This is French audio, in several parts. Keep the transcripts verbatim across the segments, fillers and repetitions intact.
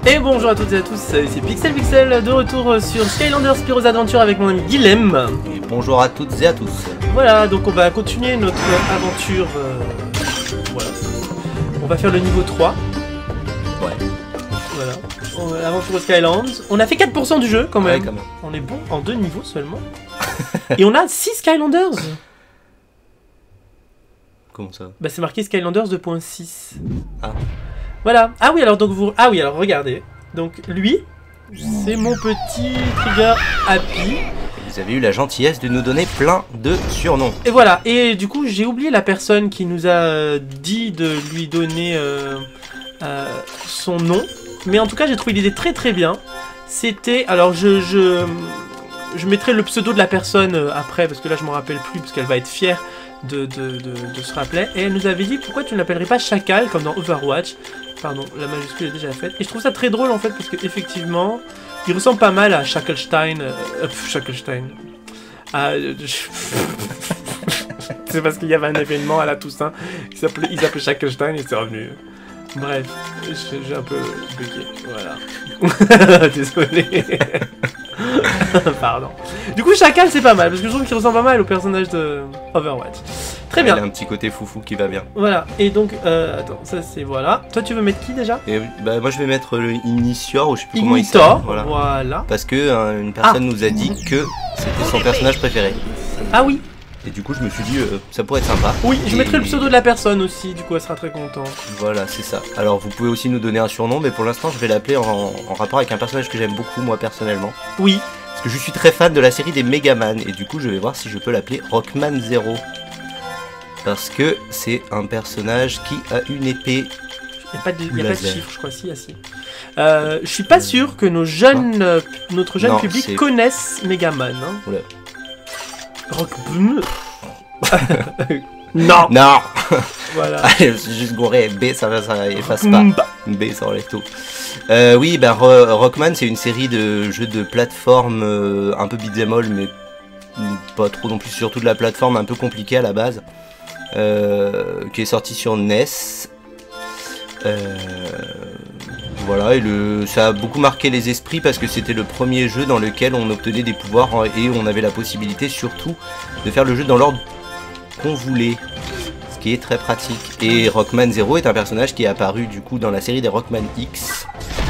Et bonjour à toutes et à tous, c'est Pixel Pixel de retour sur Skylanders Spyro's Adventure avec mon ami Guilhem. Et bonjour à toutes et à tous. Voilà, donc on va continuer notre aventure. Euh, voilà. On va faire le niveau trois. Ouais. Voilà. On, aventure aux Skylands. On a fait quatre pour cent du jeu quand même. Ouais, quand même. On est bon en deux niveaux seulement. Et on a six Skylanders. Comment ça? Bah c'est marqué Skylanders deux point six. Ah. Voilà. Ah oui, alors donc vous... Ah oui, alors regardez. Donc lui, c'est mon petit Trigger Happy. Vous avez eu la gentillesse de nous donner plein de surnoms. Et voilà. Et du coup, j'ai oublié la personne qui nous a dit de lui donner euh, euh, son nom. Mais en tout cas, j'ai trouvé l'idée très très bien. C'était... Alors, je, je, je mettrai le pseudo de la personne euh, après, parce que là, je m'en rappelle plus, parce qu'elle va être fière de, de, de, de se rappeler. Et elle nous avait dit, pourquoi tu ne l'appellerais pas Chacal, comme dans Overwatch? Pardon, la majuscule est déjà faite. Et je trouve ça très drôle, en fait, parce qu'effectivement, il ressemble pas mal à Shacklestein. Euh, pff, Shacklestein. À... C'est parce qu'il y avait un événement à la Toussaint, il s'appelait Shacklestein et c'est revenu. Bref, j'ai un peu bugué, voilà. Désolé. Pardon. Du coup, Chacal, c'est pas mal, parce que je trouve qu'il ressemble pas mal au personnage de Overwatch. Très bien. Il a un petit côté foufou qui va bien. Voilà, et donc, euh, attends, ça c'est voilà. Toi, tu veux mettre qui déjà? Et bah, moi, je vais mettre le Initior, ou je sais plus comment il Ignitor, s'appelle. Voilà. voilà. Parce que euh, une personne Ah. nous a dit que c'était son personnage préféré. Ah oui. Et du coup, je me suis dit, euh, ça pourrait être sympa. Oui, je Et... mettrai le pseudo de la personne aussi, du coup, elle sera très contente. Voilà, c'est ça. Alors, vous pouvez aussi nous donner un surnom, mais pour l'instant, je vais l'appeler en, en rapport avec un personnage que j'aime beaucoup, moi, personnellement. Oui. Parce que je suis très fan de la série des Megaman, et du coup, je vais voir si je peux l'appeler Rockman Zero. Parce que c'est un personnage qui a une épée. Il n'y a pas de, y a pas de laser. chiffre, je crois, si, ah si. Euh, je suis pas sûr que nos jeunes, euh, notre jeune Non, public c'est- connaissent Megaman. Hein. Oula. Rock Boom. Non. Non. Voilà. Allez, c'est juste gouré. B, ça, va, ça efface pas. Mba. B, ça enlève tout. Euh, oui, bah, Ro- Rockman, c'est une série de jeux de plateforme euh, un peu beat'em all, mais pas trop non plus, surtout de la plateforme un peu compliquée à la base, euh, qui est sorti sur N E S. Euh, voilà, et le, ça a beaucoup marqué les esprits parce que c'était le premier jeu dans lequel on obtenait des pouvoirs et on avait la possibilité surtout de faire le jeu dans l'ordre qu'on voulait, ce qui est très pratique. Et Rockman Zero est un personnage qui est apparu du coup dans la série des Rockman X.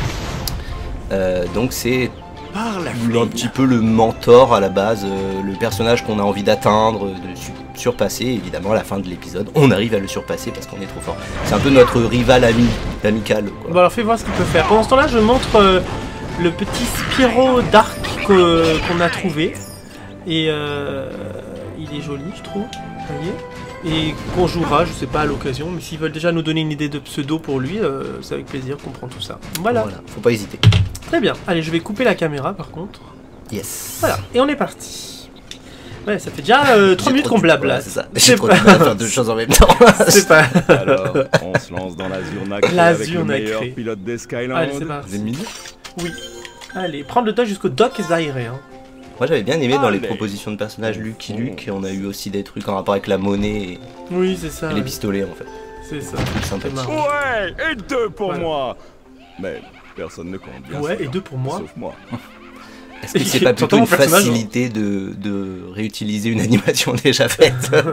Euh, donc c'est un petit peu le mentor à la base, euh, le personnage qu'on a envie d'atteindre, de su surpasser. Évidemment, à la fin de l'épisode, on arrive à le surpasser parce qu'on est trop fort. C'est un peu notre rival ami, amical. Quoi. Bon alors fais voir ce qu'il peut faire. Pendant ce temps-là, je montre euh, le petit Spyro Dark que- qu'on a trouvé. Et euh, il est joli, je trouve. Vous voyez, et qu'on jouera, je sais pas, à l'occasion. Mais s'ils veulent déjà nous donner une idée de pseudo pour lui, euh, c'est avec plaisir qu'on prend tout ça. Voilà. Voilà, faut pas hésiter. Très bien. Allez, je vais couper la caméra par contre. Yes. Voilà, et on est parti. Ouais, ça fait déjà euh, trois J'ai minutes trop qu'on du- blabla. ouais, c'est ça. C'est J'ai trop pas- du mal à faire deux choses en même temps. C'est pas... Alors, on se lance dans l'azur nacré avec L'azur le meilleur nacré. pilote des Skylands. Allez, c'est parti. Vous avez mis Oui. Allez, prendre le dock jusqu'au dock Zaire. Hein. Moi j'avais bien aimé dans les Allez. propositions de personnages Lucky Luke, et on a eu aussi des trucs en rapport avec la monnaie et, Oui, c'est ça. et les pistolets en fait. C'est ça. Trucs C'est sympathiques. marrant. Ouais, et deux pour Voilà. moi. Mais personne ne compte, bien Ouais, sûr. et deux pour moi. Sauf moi. Est-ce que Et c'est pas surtout plutôt mon une personnage, facilité de, de réutiliser une animation déjà faite?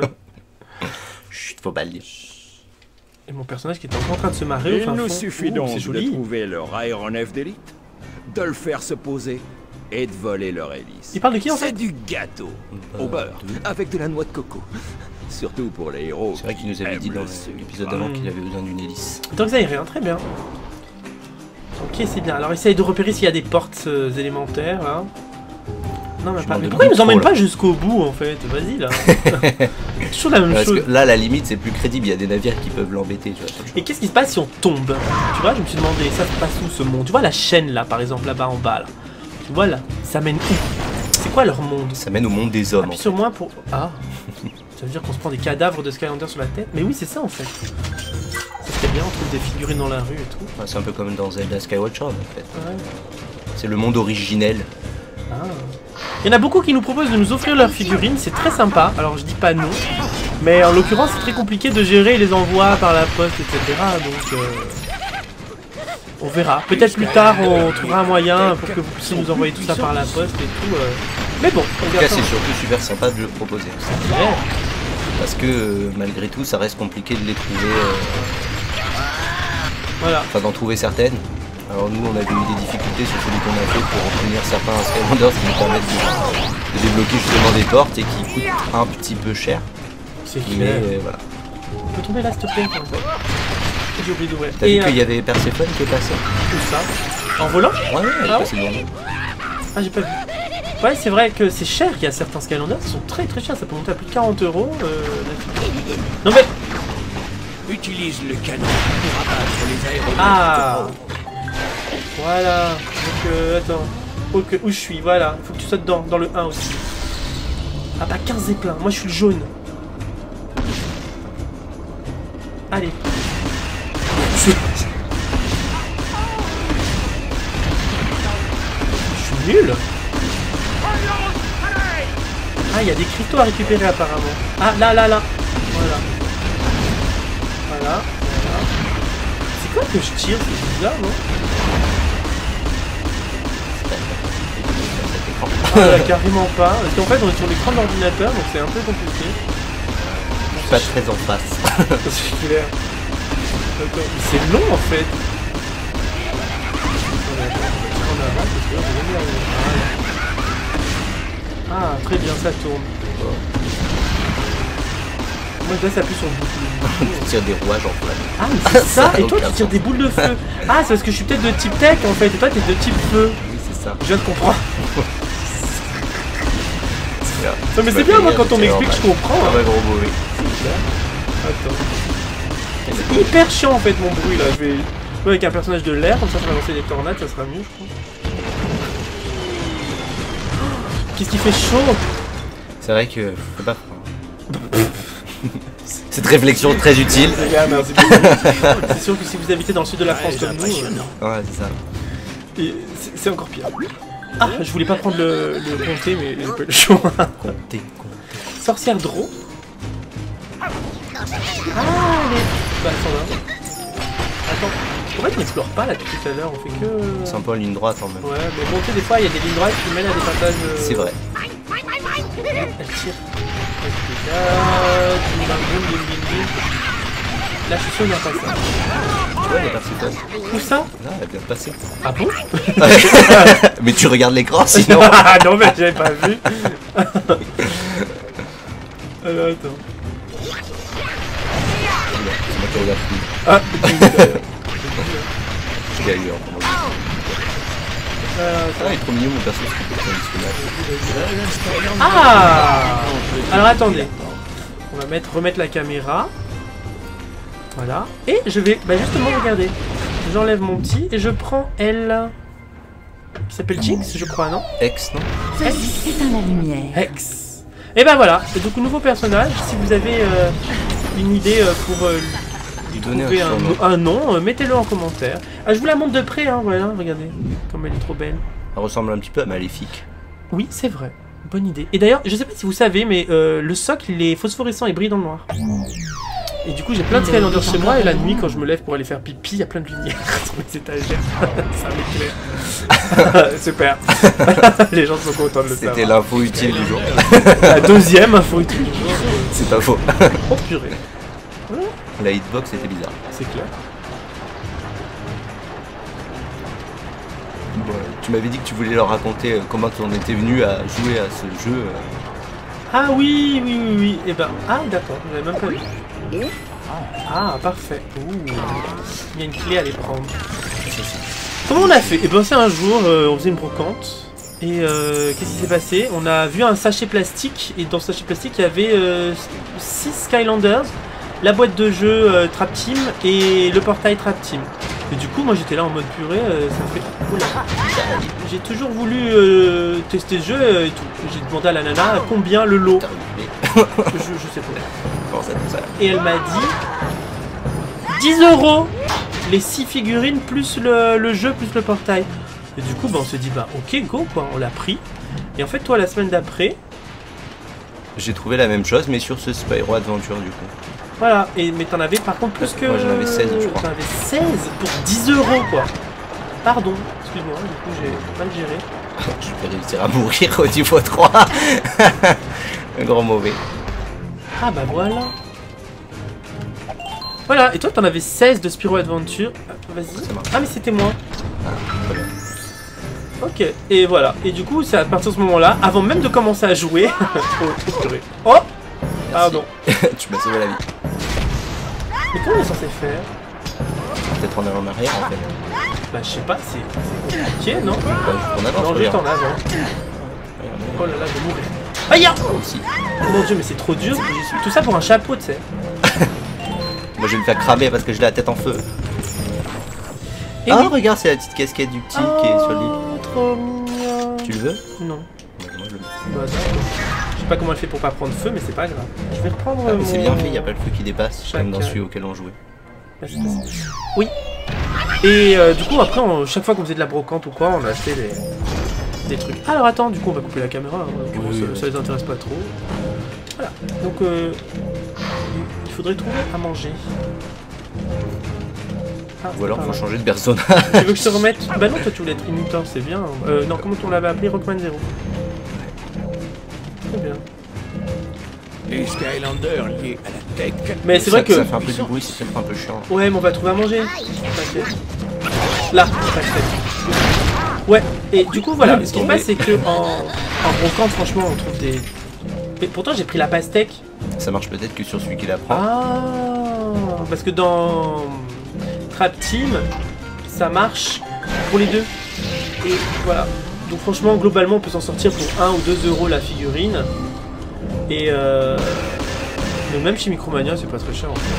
Chut, faut pas le dire. Et mon personnage qui est encore en train de se marrer au Il fin nous fond. suffit Ouh, donc c'est de joli. trouver leur aéronef d'élite, de le faire se poser et de voler leur hélice. Il parle de qui en C'est fait? du gâteau Euh, au beurre, avec de la noix de coco. Surtout pour les héros. C'est vrai qu'il nous avait aiment dit dans le sucre. l'épisode d'avant qu'il avait besoin d'une hélice. Donc Zaire, hein, très bien. Ok, c'est bien. Alors essaye de repérer s'il y a des portes euh, élémentaires là. Non, mais Je pas. m'en Mais demande pourquoi ils nous trop, emmènent là. pas jusqu'au bout en fait? Vas-y là. C'est toujours la même Parce chose. que là, la limite, c'est plus crédible. Il y a des navires qui peuvent l'embêter. Tu vois. Et qu'est-ce qui se passe si on tombe? Tu vois, je me suis demandé, ça se passe où ce monde? Tu vois la chaîne là, par exemple, là-bas en bas là. Tu vois là, ça mène où? C'est quoi leur monde? Ça mène au monde des hommes. Appuie En sur moi pour... Ah. Ça veut dire qu'on se prend des cadavres de Skylanders sur la tête? Mais oui, c'est ça en fait. Ça serait bien, on trouve des figurines dans la rue et tout. fait. Enfin, c'est un peu comme dans Zelda Skywatcher en fait. Ouais. C'est le monde originel. Ah. Il y en a beaucoup qui nous proposent de nous offrir leurs figurines, c'est très sympa. Alors je dis pas non, mais en l'occurrence c'est très compliqué de gérer les envois par la poste, et cetera. Donc euh... On verra. Peut-être plus tard, on trouvera un moyen pour que vous puissiez nous envoyer tout ça par la poste et tout. Euh... Mais bon, en tout cas, c'est surtout super sympa de le proposer. Ouais. Parce que euh, malgré tout, ça reste compliqué de les trouver. Euh... Voilà. Enfin, d'en trouver certaines. Alors nous, on avait eu des difficultés sur celui qu'on a fait pour obtenir certains Skylanders qui nous permettent de, de débloquer justement des portes et qui coûtent un petit peu cher. C'est Mais clair. euh, voilà. On peut tomber là, s'il te plaît. J'ai oublié d'ouvrir. T'as vu euh... qu'il y avait Perséphone qui est passé? Tout ça. En volant? Ouais, ouais, elle est ah passée devant nous. Ah, j'ai pas vu. Ouais, c'est vrai que c'est cher. Il y a certains Skylanders qui sont très très chers. Ça peut monter à plus de quarante euros. Euh... Non mais. Utilise le canon pour abattre les aéronefs. Ah. Voilà. Donc euh, attends. Ok, où je suis? Voilà. Faut que tu sautes dans, dans le un aussi. Ah bah quinze et plein. Moi je suis le jaune. Allez. Je suis... je suis nul. Ah, il y a des cristaux à récupérer apparemment. Ah, là, là, là. Voilà. Voilà. Voilà. C'est quoi que je tire? C'est bizarre, non? Ah, carrément pas. Parce qu'en fait, on est sur l'écran de l'ordinateur, donc c'est un peu compliqué. Je suis pas très en face. C'est clair. C'est long en fait. Ah, très bien, ça tourne. Moi je laisse appuyer sur le bouton. Tu tires des rouages en flamme. Ah, mais c'est ça. Et toi, tu tires des boules de feu. Ah, c'est parce que je suis peut-être de type tech en fait. Et toi, t'es de type feu. Oui, c'est ça. Je viens de comprendre. Non mais c'est bien, moi quand on m'explique, je comprends. Ah ouais, gros bruit. Attends. C'est hyper chiant en fait mon bruit là. Je vais jouer avec un personnage de l'air, comme ça ça va lancer des tornades, ça sera mieux je crois. Qu'est-ce qui fait chaud? C'est vrai que faut pas. Cette réflexion très utile. C'est sûr que si vous habitez dans le sud de la France comme nous. Euh... Ouais, c'est ça. C'est encore pire. Ah, je voulais pas prendre le, le comté, mais j'ai pas eu le choix. Comté, comté. Sorcière Draw. Ah, les... Bah, attends là. Attends. Pourquoi tu n'explores pas là depuis tout à l'heure? On fait que... C'est un peu en ligne droite en même. Ouais, mais bon, tu sais, des fois, il y a des lignes droites qui mènent à des passages... Euh... C'est vrai. Elle tire. Là, je suis sûr qu'il n'y a pas ça. Tu vois, les Perséphone. Où ça? Là, elle vient de passer. Ah bon? Mais tu regardes l'écran sinon. Ah non, mais j'avais pas vu. Alors, attends. C'est moi qui regarde plus. Ah, Je l'ai eu en premier. Euh, ah, il est trop mignon mon perso. Ah. Alors attendez. On va mettre, remettre la caméra. Voilà. Et je vais, bah justement, regardez. J'enlève mon petit et je prends elle. Qui s'appelle Jinx, je crois, non? Ex, non? Ceci est un la lumière. Hex. Et ben voilà. Et donc, nouveau personnage. Si vous avez euh, une idée euh, pour euh, lui trouver un, un, un nom, euh, mettez-le en commentaire. Ah, je vous la montre de près, hein, voilà, regardez. Comme elle est trop belle. Elle ressemble un petit peu à Maléfique. Oui, c'est vrai. Bonne idée. Et d'ailleurs, je sais pas si vous savez, mais euh, le socle, il est phosphorescent et brille dans le noir. Et du coup, j'ai plein de Skylanders chez moi, et la nuit, quand je me lève pour aller faire pipi, il y a plein de lumière sur mes étagères. Ça m'éclaire. Super. Les gens sont contents de le savoir. C'était l'info utile du jour. La deuxième info utile du jour. C'est pas faux. Oh purée. Voilà. La hitbox était bizarre. C'est clair. Bon, tu m'avais dit que tu voulais leur raconter comment tu en étais venu à jouer à ce jeu. Ah oui, oui, oui, oui. Et ben, ah d'accord, je l'avais même pas vu. Ah, parfait. Ouh. Il y a une clé à aller prendre. Comment on a fait? Et ben c'est un jour, euh, on faisait une brocante. Et euh, qu'est-ce qui s'est passé? On a vu un sachet plastique. Et dans ce sachet plastique, il y avait six euh, Skylanders, la boîte de jeu euh, Trap Team et le portail Trap Team. Et du coup, moi j'étais là en mode purée, euh, ça me fait... Oula. J'ai toujours voulu euh, tester ce jeu euh, et tout. J'ai demandé à la nana combien le lot. je, je sais pas. Et elle m'a dit dix euros les six figurines plus le, le jeu plus le portail. Et du coup, bah, on s'est dit bah ok go quoi, on l'a pris. Et en fait, toi la semaine d'après, j'ai trouvé la même chose, mais sur ce Spyro Adventure du coup. Voilà, et, mais t'en avais par contre plus que... Moi j'en avais seize je crois. T'en avais seize pour dix euros quoi. Pardon, excuse-moi, du coup j'ai mal géré. Je vais réussir à mourir au niveau trois. Un grand mauvais. Ah bah voilà. Voilà, et toi t'en avais seize de Spyro Adventure. Ah, vas-y. Ah mais c'était moi. Ah, très bien. Ok, et voilà. Et du coup, c'est à partir de ce moment-là, avant même de commencer à jouer... oh, purée. Oh pardon. Tu m'as sauvé la vie. Mais comment on est censé faire? Peut-être en allant en arrière en fait. Bah je sais pas, c'est c'est compliqué, non? Bah, on avance, Non, juste regarde. en avant. Oh là là, je vais mourir. Aïe! Ah, aussi. Oh mon dieu, mais c'est trop dur. Tout ça pour un chapeau, tu sais. Moi je vais me faire cramer parce que j'ai la tête en feu. Et Ah oui. regarde, c'est la petite casquette du petit qui est sur l'île. Oh, trop mignon. Tu le veux? Non. Moi, je le veux. Bah, d'accord. Je sais pas comment elle fait pour pas prendre feu, mais c'est pas grave. Je vais reprendre. Ah, mais c'est mon- bien fait, il n'y a pas le feu qui dépasse, Chaque- comme dans celui auquel on jouait. Oui. Et euh, du coup, après, on- chaque fois qu'on faisait de la brocante ou quoi, on a acheté des, des trucs. Alors attends, du coup, on va couper la caméra. Hein, en l'occurrence, Oui, ça, oui. ça les intéresse pas trop. Voilà. Donc, euh, il faudrait trouver à manger. Ah, Ou alors c'est faut pas changer de personnage. grave. Tu veux que je te remette? Bah non, toi tu voulais être imiteur, c'est bien. Euh, non, comment on l'avait appelé? Rockman Zero. Très bien. Les Skylanders liés à la tech. Mais c'est Ça- vrai que... Ça fait un peu du bruit, c'est peut-être un peu chiant. Ouais, mais on va trouver à manger. T'inquiète. Là, t'inquiète. Ouais, et du coup, voilà, Ah, ce qui se tombé. passe, c'est que en, en brocante, franchement, on trouve des... Et pourtant, j'ai pris la pastèque. Ça marche peut-être que sur celui qui la prend. Ah, parce que dans Trap Team, ça marche pour les deux. Et voilà. Donc franchement, globalement, on peut s'en sortir pour un ou deux euros la figurine. Et euh... mais même chez Micromania, c'est pas très cher en fait.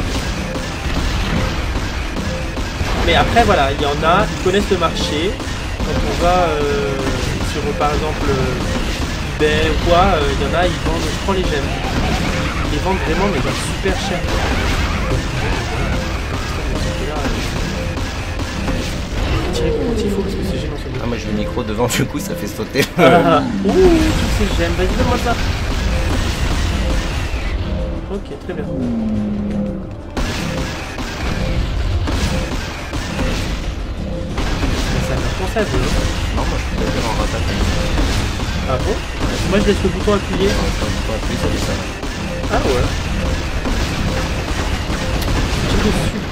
Mais après, voilà, il y en a, ils connaissent le marché. Quand on va euh, sur, par exemple, euh, eBay ou quoi, euh, il y en a, ils vendent, je prends les gemmes. Ils les vendent vraiment, mais genre super cher. Tirer comment il faut parce que c'est gênant ce Ah, moi j'ai le micro devant, du coup ça fait sauter. Ah, ouh, toutes ces gemmes, vas-y donne-moi ça. Ok, très bien. Ça m'a pensé à deux. Non, moi je peux peut-être en rattraper. Ah bon? Moi je laisse le bouton appuyé. Quand on appuie, ça descend. Ah ouais. Tire dessus.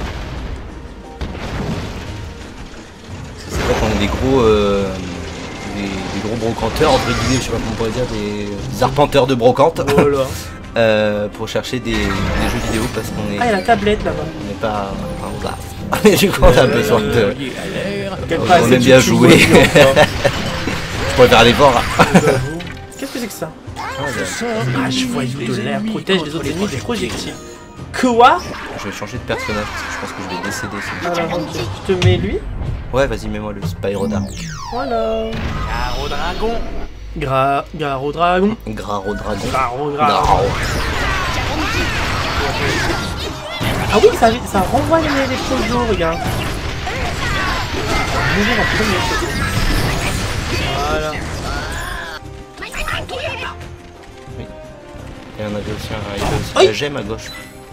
C'est vrai qu'on est des gros. Euh, des, des gros brocanteurs, entre guillemets, je sais pas comment on pourrait dire, des, des arpenteurs de brocante. Voilà. euh, pour chercher des, des jeux vidéo parce qu'on est. Ah, il y a la tablette là-bas. On n'est pas en classe. Et du coup, on a besoin de. Liés à l'air. Quelle on phrase aime tu bien te jouer. joues aussi, encore. Je pourrais faire l'effort. Qu'est-ce que c'est que ça? Sors Ah, je et voyous de les l'air, ennemis protège les contre autres les ennemis des projectiles. projectiles. Quoi? Je vais changer de personnage parce que je pense que je vais décéder. si- Alors, ok, je te mets lui. Ouais, vas-y, mets-moi le Spyro Dark. Voilà. Gare au dragon. Gra... Garo dragon. Graro Dragon. Garo, Garo. Graro. Ah oui, ça, ça renvoie les, les projos, regarde. On va mourir en premier. Voilà. Et on avait aussi, un, il y avait aussi Aïe. la gemme à gauche.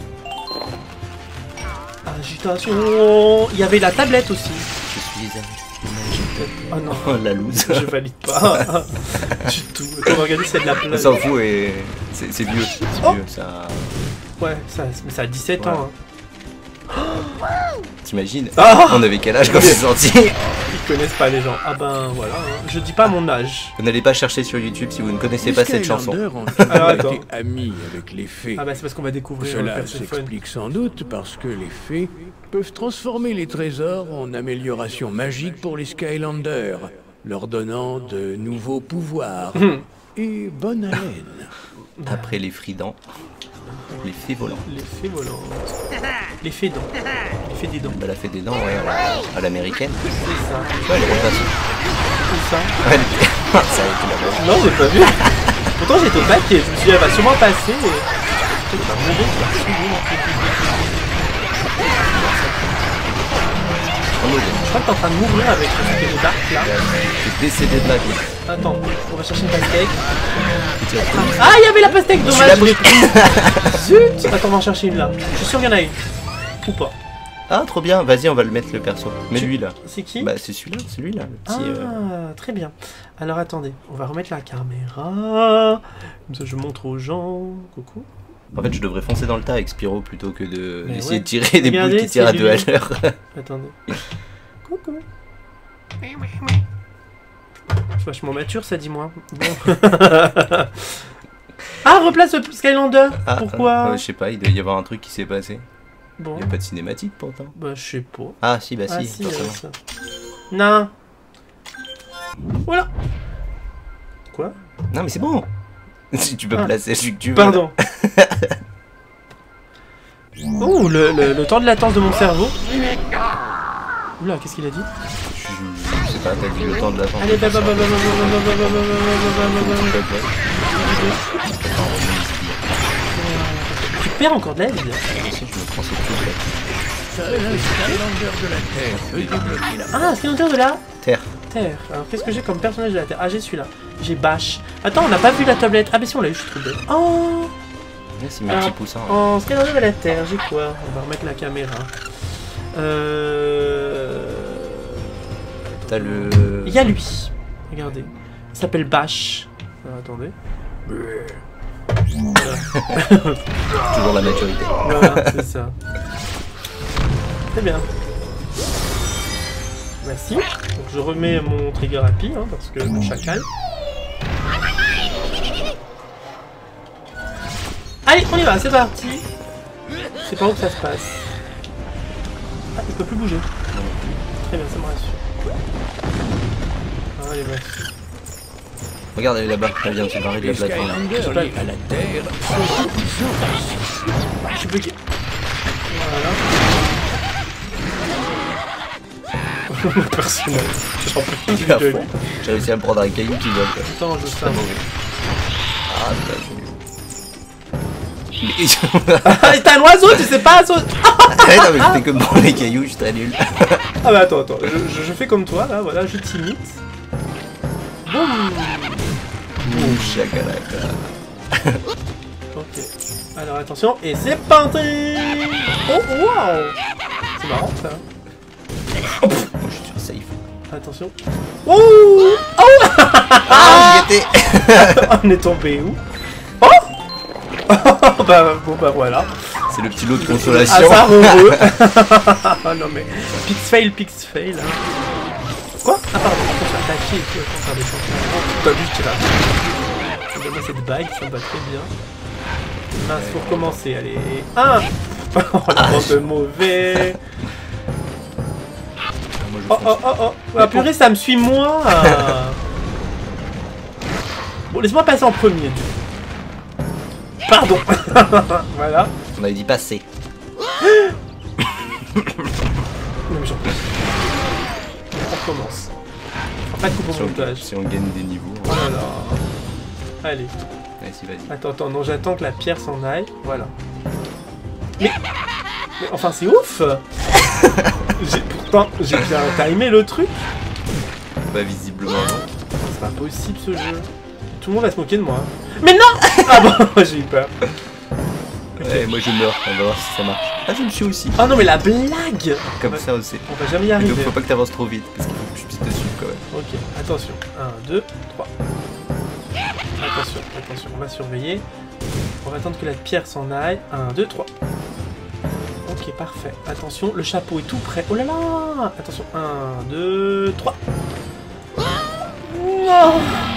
Agitation. Il y avait la tablette aussi. Je suis un Oh non, Oh la loose. je valide pas. Du tout. On va regarder si c'est de la On place. s'en fout et c'est c'est vieux. C'est Oh. vieux, ça. Ouais, ça, mais ça a dix-sept Ouais. ans. Hein. T'imagines? Ah. On avait quel âge quand c'est sorti? Ils connaissent pas les gens. Ah ben voilà, hein. Je dis pas mon âge. Vous n'allez pas chercher sur YouTube si vous ne connaissez Les pas cette chanson. Skylanders ont Alors, toujours attends. été amis avec les fées. Ah bah c'est parce qu'on va découvrir le Cela Perséphone. s'explique sans doute parce que les fées peuvent transformer les trésors en améliorations magiques pour les Skylanders, leur donnant de nouveaux pouvoirs et bonne haleine. Après les fridans, les fées volantes. Les fées volantes. Les fées dents. Les fées des dents. Bah, la fée des dents, ouais, à la- à l'américaine. C'est ça. Ouais, elle est repassée. Tout ça. Ouais, elle était- ça a été la bonne. Non, j'ai pas vu. Pourtant j'étais au paquet. Je me suis dit, elle va sûrement passer. Et... Putain, il va mourir, il va souiller. Je crois que t'es en train de mourir avec ce truc de dark là. T'es décédé de la vie. Attends, on va chercher une pastèque. Tu as pris. Ah, il y avait la pastèque, Tu dommage, l'as je l'ai pris. Zut. Attends, on va en chercher une là. Je suis sûr qu'il y en a une. Ou pas. Ah, trop bien. Vas-y, on va le mettre le perso. Mais lui là. C'est qui? Bah, c'est celui-là, celui-là. Le Ah, petit. euh, très bien. Alors attendez, on va remettre la caméra. Comme ça, je montre aux gens. Coucou. En fait, je devrais foncer dans le tas avec Spyro plutôt que de Mais d'essayer ouais. de tirer des Regardez, boules qui tirent à c'est deux à lui. l'heure. Attendez. Coucou. Je suis vachement mature, ça dit moi. Bon. Ah, replace le Skylander. Ah, Pourquoi? euh, Je sais pas, il doit y avoir un truc qui s'est passé. Bon. Il n'y a pas de cinématique pourtant. Bah, je sais pas. Ah, si, bah Ah, si, si, il y a forcément. ça. Non. Voilà. Quoi? Non, mais c'est bon. Si tu peux Ah. placer celui que tu veux. Pardon. Oh, le, le, le temps de latence de mon cerveau. Oula, qu'est-ce qu'il a dit? Je, je sais pas, t'as dit le temps de l'attente. Allez, bah, bah, bah, bah, bah, bah, bah, bah, bah, bah, bah, bah, bah, bah. Tu perds encore de la vie. Si, je me prends cette coupe là. Seul un Skylander de la Terre peut débloquer la Ah, Skylander de la Terre. Terre. Alors, qu'est-ce que j'ai comme personnage de la Terre? Ah, j'ai celui-là. J'ai Bash. Attends, on n'a pas vu la tablette. Ah, mais si, on l'a eu, je suis trop bête. Oh! Merci, mes Ah, petits poussins. En Skylander de la Terre, j'ai quoi? On va remettre la caméra. Euh... T'as le. Il y a lui. Regardez. Il s'appelle Bash. Alors, attendez. Toujours la maturité. Voilà, c'est ça. Très bien. Merci. Donc je remets mon trigger happy, hein, parce que le chacal. Allez, on y va, c'est parti. Je sais pas où que ça se passe. Ah, il peut plus bouger. Très bien, ça me rassure. Allez, vas-y. Regarde, elle est là-bas. Elle vient de se barrer de la Les plateforme. Skylanders liés à la Terre sont tout puissants. Je suis bloqué. Voilà. Personnel. J'en peux plus Super de fort. lui. J'ai réussi à me prendre un caillou qui vole. quoi. Attends, je sais. Très mauvais. Ah, Ah, t'es un oiseau, tu sais pas, sauter. ouais, non, mais je fais comme pour les cailloux, je suis très nul. Ah bah attends, attends, je, je- je fais comme toi là, voilà, je t'imite. Boum. Ouh, chakalaka. Ok. Alors attention, et c'est parti. Oh waouh. C'est marrant ça. Moi, je suis sur safe. Attention. Ouh. Oh. Ah, j'y étais. On est tombé où? Oh. Bah bon bah voilà. C'est le petit lot de Ah consolation. ça heureux. Ah non mais pix fail, pix fail. Hein. Quoi? Ah pardon, je suis attaqué, tu vas faire des choses. T'as vu, je tire là. Donne-moi cette bague, ça me va très bien. Mince, faut recommencer, allez. Un. Oh la bande de mauvais. Moi, je Oh fonce. oh oh oh. La purée, ça me suit moi. Bon, laisse-moi passer en premier. du coup. Pardon. Voilà. On avait dit passer. Non mais j'en peux. On recommence. Pas de coupe Si au on, montage. si on gagne des niveaux. Oh là là. Allez. Vas-y, vas-y. Attends, attends, non, j'attends que la pierre s'en aille. Voilà. Mais... Mais enfin, c'est ouf. J'ai- Pourtant, j'ai bien timé le truc. Bah, visiblement, non. C'est pas possible ce jeu. Tout le monde va se moquer de moi. Mais non. Ah bon, j'ai eu peur. Ouais, moi je meurs, on va voir si ça marche. Ah, je me suis aussi. Oh non, mais la blague. Comme Ouais. ça aussi. On va jamais y Et donc arriver. faut pas que t'avances trop vite, parce qu'il faut que je puisse te suivre quand même. Ok, attention. un, deux, trois. Attention, attention, on va surveiller. On va attendre que la pierre s'en aille. un, deux, trois. Ok, parfait. Attention, le chapeau est tout prêt. Oh là là. Attention, un, deux, trois. Oh.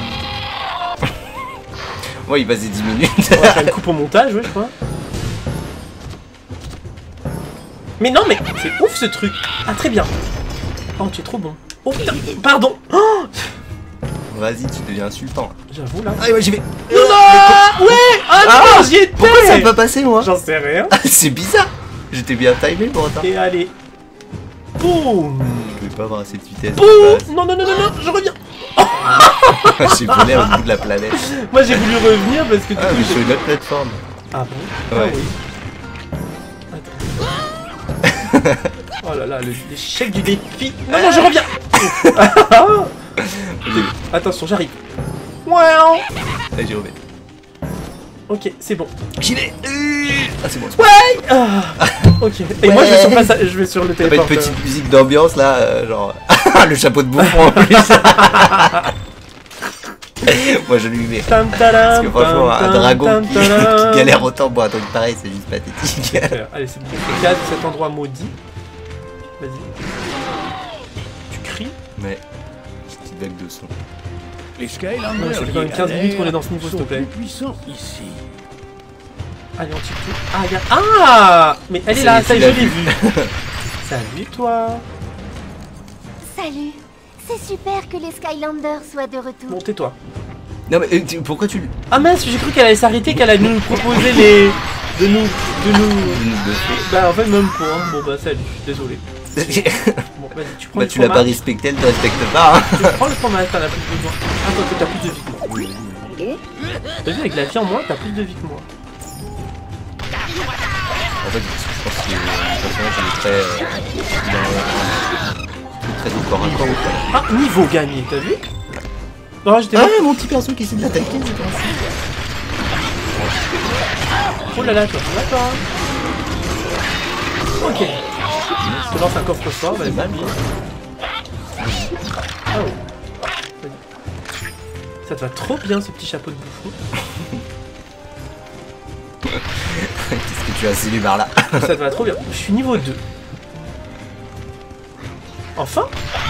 Ouais, il passe dix minutes. On va faire une coupe au montage, ouais, je crois. Mais non, mais c'est ouf ce truc. Ah, très bien. Oh, tu es trop bon. Oh putain, pardon. Oh, Vas-y, tu deviens insultant. j'avoue là. Allez, ouais, j'y vais. Non, non. Ouais. Ah non, j'y étais. Pourquoi ça n'a pas passé, moi? J'en sais rien. C'est bizarre. J'étais bien timé pour autant. Et allez. Boum. Je pouvais pas avoir cette vitesse. Boum. de base. Non, non, non, non, non, je reviens. J'ai volé au bout de la planète. Moi j'ai voulu revenir parce que du Ah, coup mais j'ai- sur une autre plateforme. Ah bon? Ouais. Ah oui. Attends. Oh là là, le- l'échec du défi. Non, non, je reviens. J'ai vu. Attention, j'arrive. Wow. Allez, j'y reviens. Ok, c'est bon. J'y vais. Ah, c'est bon. Ouais ah, ok. Et Ouais. moi, je vais sur, place, je vais sur le T'as pas une téléporteur. petite musique d'ambiance là, euh, genre le chapeau de bouffon en plus. Moi je lui mets. Tam, Parce tadam, que franchement, tam, un tam, dragon tam, qui, tadam. qui galère autant pour un truc pareil, c'est juste pathétique. Super. Allez, c'est bon. Je casse cet endroit maudit. Vas-y. Tu cries? Mais, petite vague de son. Les Ouais, Skylanders ça fait quand même quinze minutes qu'on est dans ce niveau, sont s'il te plaît. plus puissants ici. Allez, on tire tout. Ah, regarde. Ah mais elle est C'est- là, tu ça y est, l'as je l'ai vu. vue. Salut, toi. Salut. C'est super que les Skylanders soient de retour. Bon, tais-toi. Non mais euh, tu- pourquoi tu le. Ah mince, j'ai cru qu'elle allait s'arrêter, qu'elle allait nous proposer les... De nous... De nous... de- Bah, en fait, même pas. Hein. Bon, bah, salut, désolé. Bon, vas-y, tu prends Bah le tu l'as pas fromage. respecté, elle te respecte pas. Hein. Tu prends le fromage, t'en as plus besoin. Ah, toi, t'as plus de vie que moi. T'as vu, avec la vie en moins, t'as plus de vie que moi. En fait, je pense que le personnage il est très. Euh, il est très au corps à corps. quoi. Ah, niveau gagné, t'as vu? Oh, j'étais Ah, mort. mon petit perso qui essaie de l'attaquer, c'est pas ça. Oh là là, toi, d'accord. Ok. Je te lance un coffre-fort, vas-y. mal, Ah oh. Vas-y. Ça te va trop bien, ce petit chapeau de bouffon. Qu'est-ce que tu as scellé par là? Ça te va trop bien. Je suis niveau deux. Enfin?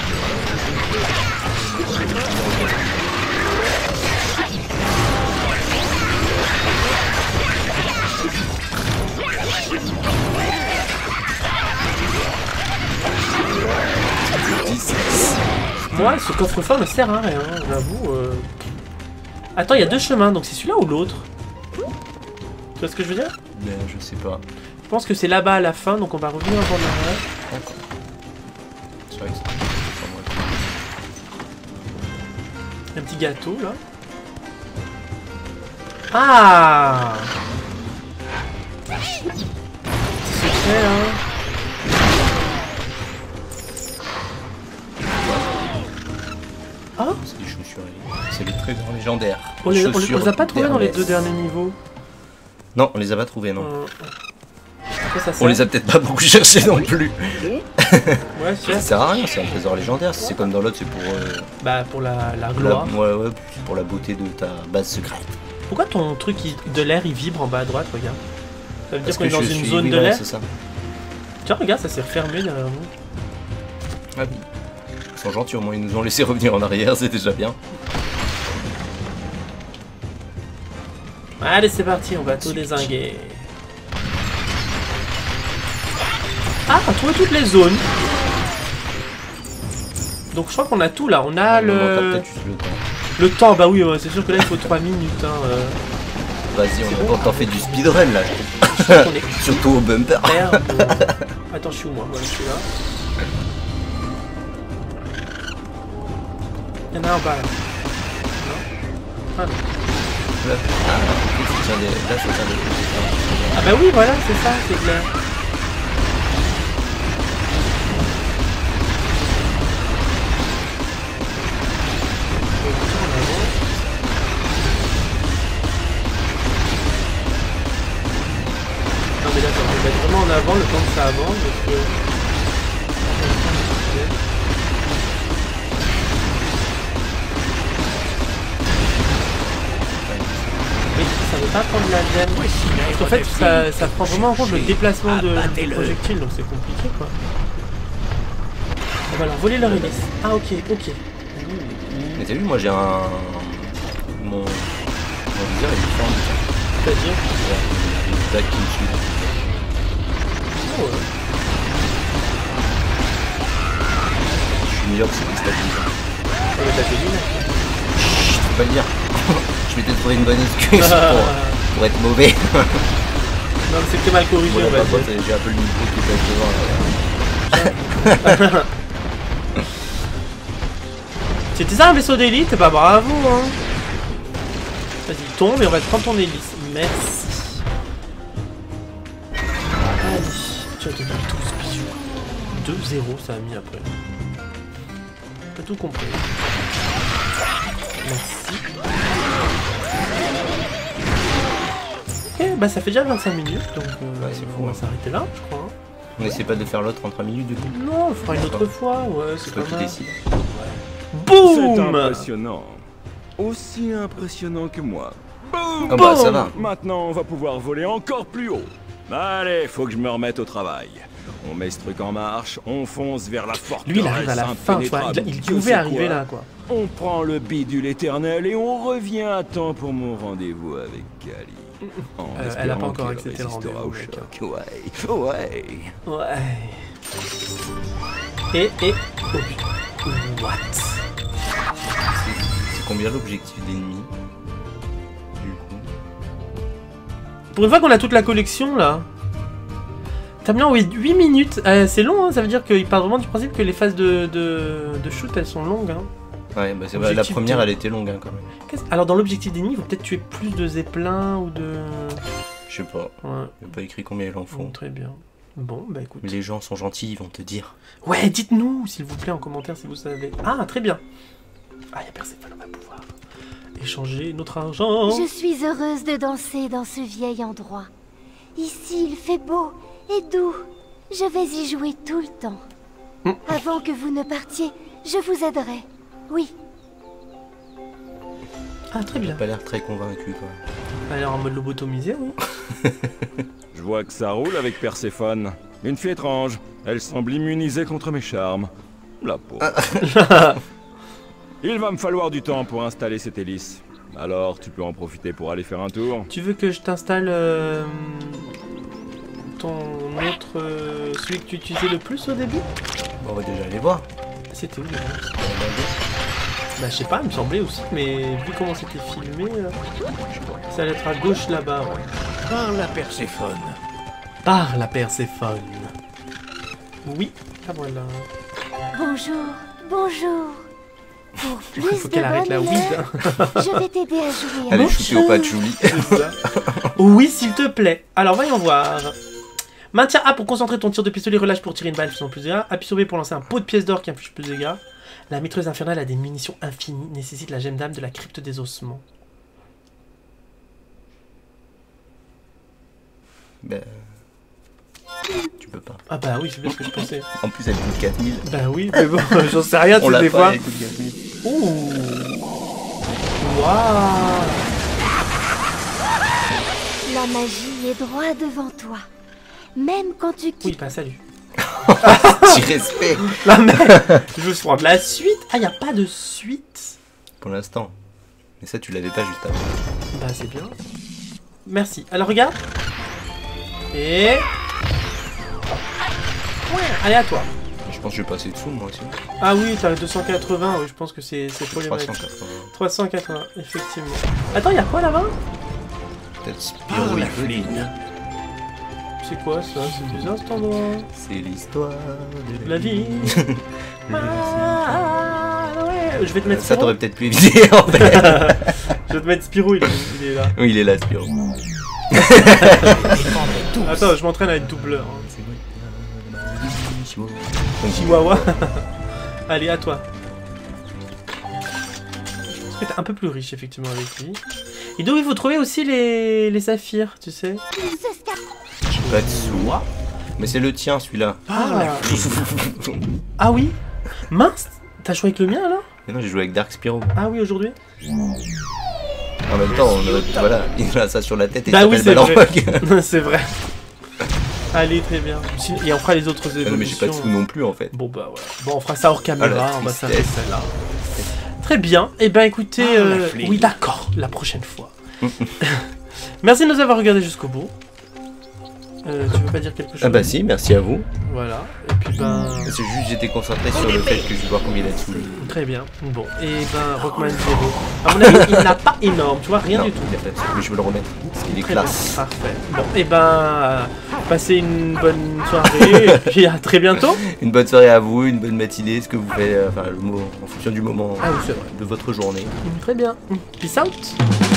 Moi, ce coffre-fort ne sert à rien, j'avoue. Euh... Attends, il y a deux chemins, donc c'est celui-là ou l'autre? Tu vois ce que je veux dire? Ben, je sais pas. Je pense que c'est là-bas à la fin, donc on va revenir en arrière. D'accord. C'est vrai que c'est. Enfin, bref. Un petit gâteau, là. Ah! Petit secret, hein. Ah! C'est des chaussures. C'est les trésors légendaires. On les, on les- on Chaussures les a pas trouvés dans les deux d'Hermès. derniers niveaux. Non, on les a pas trouvés, non. Euh, à quoi ça sert? On les a peut-être pas beaucoup cherchés non plus. Ouais, Ça c'est sert à rien, c'est un trésor légendaire. Si c'est comme dans l'autre, c'est pour, euh, bah pour la, la la, gloire. ouais, ouais, c'est pour la beauté de ta base secrète. Pourquoi ton truc il- de l'air il vibre en bas à droite, regarde? Ça veut dire Parce qu'on est que dans je une suis zone de vivant, l'air? c'est ça. Tiens, regarde, ça s'est refermé derrière nous. Ah oui. Ils sont gentils, au moins ils nous ont laissé revenir en arrière, c'est déjà bien. Allez, c'est parti, on va tout dézinguer. Ah, on a trouvé toutes les zones. Donc je crois qu'on a tout là. On a On manque le... peut-être juste le temps. le temps. Bah oui, ouais, c'est sûr que là il faut trois minutes. Hein, euh. Vas-y, on a pas fait du speedrun là. Je crois qu'on est Surtout au bumper. clair de- Attends, je suis où moi? Voilà, je suis là. Il y en a un bas là. Non? Ah non. Là, ah, ça tient des- là, ça tient des- Ah bah oui, voilà, c'est ça, c'est clair. Non mais d'accord, je vais mettre vraiment en avant le temps que ça avance parce que... Oui, ça veut pas prendre la gemme. Parce qu'en fait, ça, ça prend vraiment en compte le déplacement de, du projectile, donc c'est compliqué quoi. On va leur voler leur hélice. Ah ok, ok. Mais t'as vu, moi j'ai un. Mon. Mon viseur est différent de ça. C'est-à-dire... Il y a une vague qui me suit. Oh, ouais. Je suis meilleur que c'est déstabilisant. Ça va taper lui, là. Chut, faut pas le dire. Je m'étais trouvé une bonne excuse pour, pour être mauvais. Non, mais c'est que t'es mal corrigé, Voilà, on va par contre, dire. j'ai un peu le micro qui passe devant. Là. C'était ça un vaisseau d'élite? Bah bravo, hein. Vas-y, tombe et on va te prendre ton hélice. Merci. Allez, tu as donné douze bijoux. deux zéro, ça a mis après. T'as tout compris. Merci. Ok, bah ça fait déjà vingt-cinq minutes, donc euh, Ouais, c'est on fou, va hein. s'arrêter là, je crois. Hein. On essaie pas de faire l'autre en trois minutes du coup. Non, on fera une autre fois, ouais, c'est C'est toi pas qui mal. décides. C'est Boum! impressionnant. Aussi impressionnant que moi. Boum! Ah bah ça va. Maintenant, on va pouvoir voler encore plus haut. Allez, faut que je me remette au travail. On met ce truc en marche, on fonce vers la forteresse. Lui, il arrive à la fin, tu vois, il, il Dieu pouvait sait arriver quoi. là, quoi. On prend le bidule éternel et on revient à temps pour mon rendez-vous avec Kali. En Euh, elle a espérant pas encore qu'elle accepté le résistera rendez-vous, au mec, choc. Ouais, ouais. Ouais. Et, et... Oh putain. What? C'est combien l'objectif d'ennemi du coup? Pour une fois qu'on a toute la collection, là... T'as bien oui, huit minutes. Euh, c'est long, hein, ça veut dire qu'il part vraiment du principe que les phases de, de, de shoot, elles sont longues, hein. Ouais, bah c'est vrai, la Objectif première de- elle était longue hein, quand même. Qu'est-ce- Alors dans l'objectif d'ennemi, ils vont peut-être tuer plus de zeppelins ou de... Je sais pas, Ouais, il n'y a pas écrit combien il en faut. bon, très bien. Bon, bah écoute. Mais les gens sont gentils, ils vont te dire. Ouais, dites-nous, s'il vous plaît, en commentaire si vous savez. Ah, très bien. Ah, y'a Perséphone, on va pouvoir échanger notre argent. Je suis heureuse de danser dans ce vieil endroit. Ici, il fait beau et doux. Je vais y jouer tout le temps. Mm. Avant que vous ne partiez, je vous aiderai. Oui. Ah, très bien. Pas l'air très convaincu quoi. Elle est en mode lobotomisé, oui. Je vois que ça roule avec Perséphone. Une fille étrange. Elle semble immunisée contre mes charmes. La pauvre. Il va me falloir du temps pour installer cette hélice. Alors, tu peux en profiter pour aller faire un tour. Tu veux que je t'installe euh, ton autre... euh, celui que tu utilisais le plus au début? Bon, on va déjà aller voir. C'était où déjà? Bah je sais pas, il me semblait aussi, mais vu comment c'était filmé, euh, ça allait être à gauche là-bas, ouais. Par la Perséphone. Par la Perséphone. Oui, ah voilà. Bonjour, bonjour. Pour plus Il faut de qu'elle arrête bonne la weed. humeur, je vais t'aider à jouer. Allez, avec- shooter au patchouli. Oui, s'il te plaît. Alors, voyons voir. Maintiens A pour concentrer ton tir de pistolet, relâche pour tirer une balle faisant plus de dégâts. Appuie sur B pour lancer un pot de pièces d'or qui inflige plus de dégâts. La mitrailleuse infernale a des munitions infinies, nécessite la gemme d'âme de la crypte des ossements. Ben. Tu peux pas. Ah bah oui, c'est bien ce que je pensais. En plus, elle coûte quatre mille. Bah oui, mais bon, j'en sais rien, On tu l'a des pas, fois. elle coûte quatre mille. Ouh. Waouh. La magie est droit devant toi. Même quand tu Oui, quittes. bah salut. Petit respect. La merde. Je veux se prendre la suite. Ah, y a pas de suite. Pour l'instant. Mais ça, tu l'avais pas juste avant. Bah c'est bien. Merci. Alors regarde. Et... Ouais, allez à toi. Je pense que je vais passer dessous moi aussi. Ah oui, t'as deux cent quatre-vingts, oui, je pense que c'est c'est problématique. trois cent quatre-vingts. trois cent quatre-vingts, effectivement. Attends, y'a quoi là-bas? Peut-être Spiro, Par il la peut dire. fline. C'est quoi ça? C'est déjà cet endroit? C'est l'histoire de La vie. Ah, ouais. Je vais te mettre Ça Spiro. t'aurait peut-être pu éviter en fait. Je vais te mettre Spiro, il est, il est là. Oui, il est là, Spiro. Attends, je m'entraîne à être doubleur. hein. Donc, Chihuahua. Allez, à toi. Je pense que t'es un peu plus riche, effectivement, avec lui. Et donc, il faut trouver aussi les, les saphirs, tu sais. Ce scar- j'ai pas de sous. Mais c'est le tien celui-là. Ah, ah oui. Mince. T'as joué avec le mien, alors? Mais non, j'ai joué avec Dark Spiro. Ah oui, aujourd'hui. En même temps, on a- voilà, il a ça sur la tête et Bah il oui, s'appelle c'est vrai. Balrog. C'est vrai. Allez, très bien. Et on fera les autres Ah non, mais j'ai pas de évolutions. sous non plus en fait. Bon bah ouais. Bon, on fera ça hors caméra, Ah, la on va tristesse. s'arrêter celle-là. Très bien. Et ben écoutez, Ah, la euh, flic. oui d'accord, la prochaine fois. Merci de nous avoir regardé jusqu'au bout. Euh, tu veux pas dire quelque chose? Ah bah si, merci à vous. Voilà. Et puis ben C'est juste j'étais concentré sur le fait que je vais voir combien il a de sous. très bien. Bon. Et ben Rockman zéro. À mon avis, il n'a pas énorme, tu vois, rien Non, du tout. il a pas de sous, mais je veux le remettre. Parce qu'il est Très classe. bien, parfait. Bon, et ben euh, passez une bonne soirée et puis à très bientôt. Une bonne soirée à vous, une bonne matinée, ce que vous faites, euh, enfin le mot, en fonction du moment Ah oui, c'est vrai. de votre journée. Très bien. Peace out.